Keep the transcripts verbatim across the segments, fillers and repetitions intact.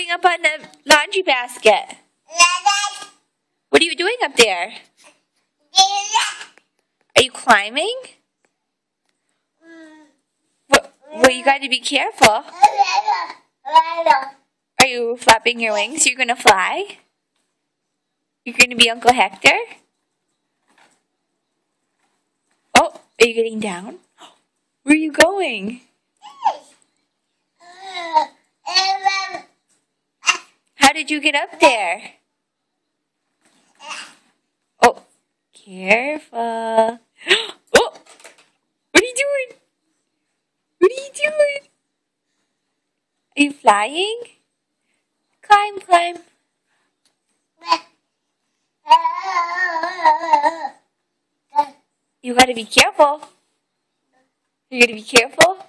going up on the laundry basket? What are you doing up there? Are you climbing? Well, well you got to be careful. Are you flapping your wings? You're going to fly? You're going to be Uncle Hector? Oh, are you getting down? Where are you going? How did you get up there? Oh, careful. Oh, what are you doing? What are you doing? Are you flying? Climb, climb. You gotta be careful. You gotta be careful.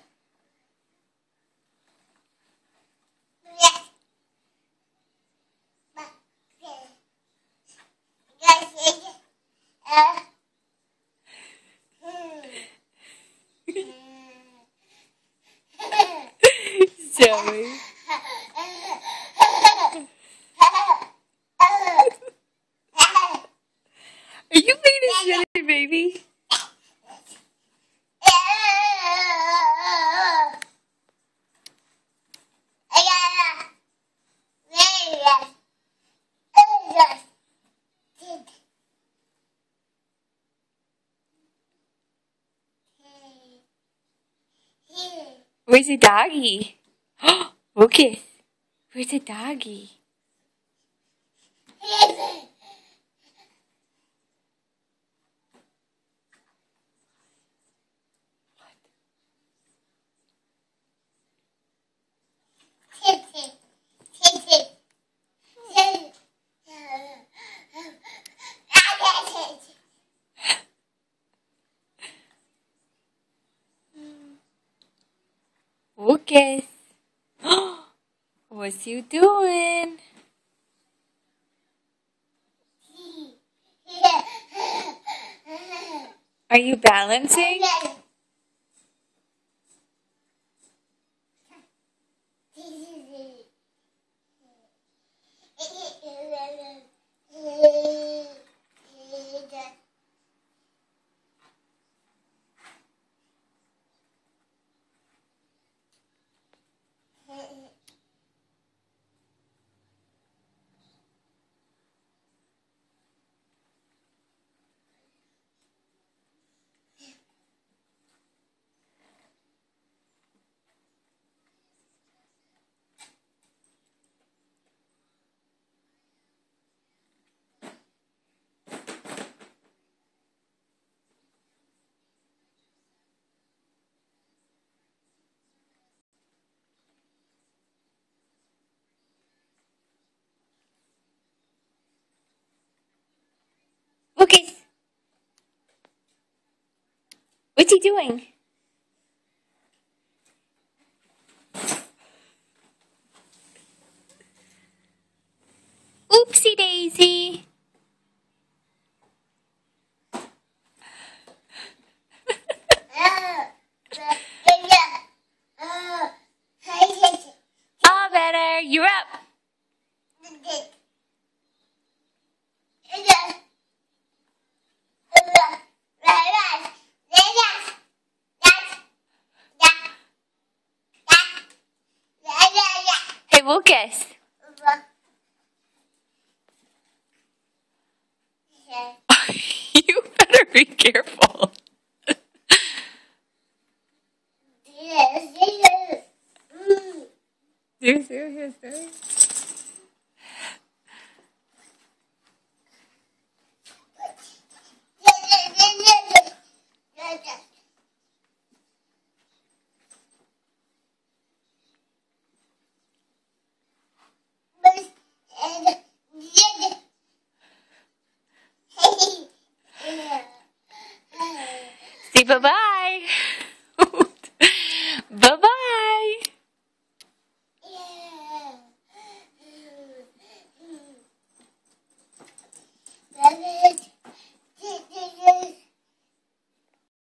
Zoe. Are you being a silly baby? Where's the doggy? Okay. Where's the doggy? Lucas, what's you doing? Are you balancing? Lucas, what's he doing? Oopsie daisy. All better. You're up. Hey, Lucas. You better be careful. Yes, yes, yes, yes. Say bye-bye.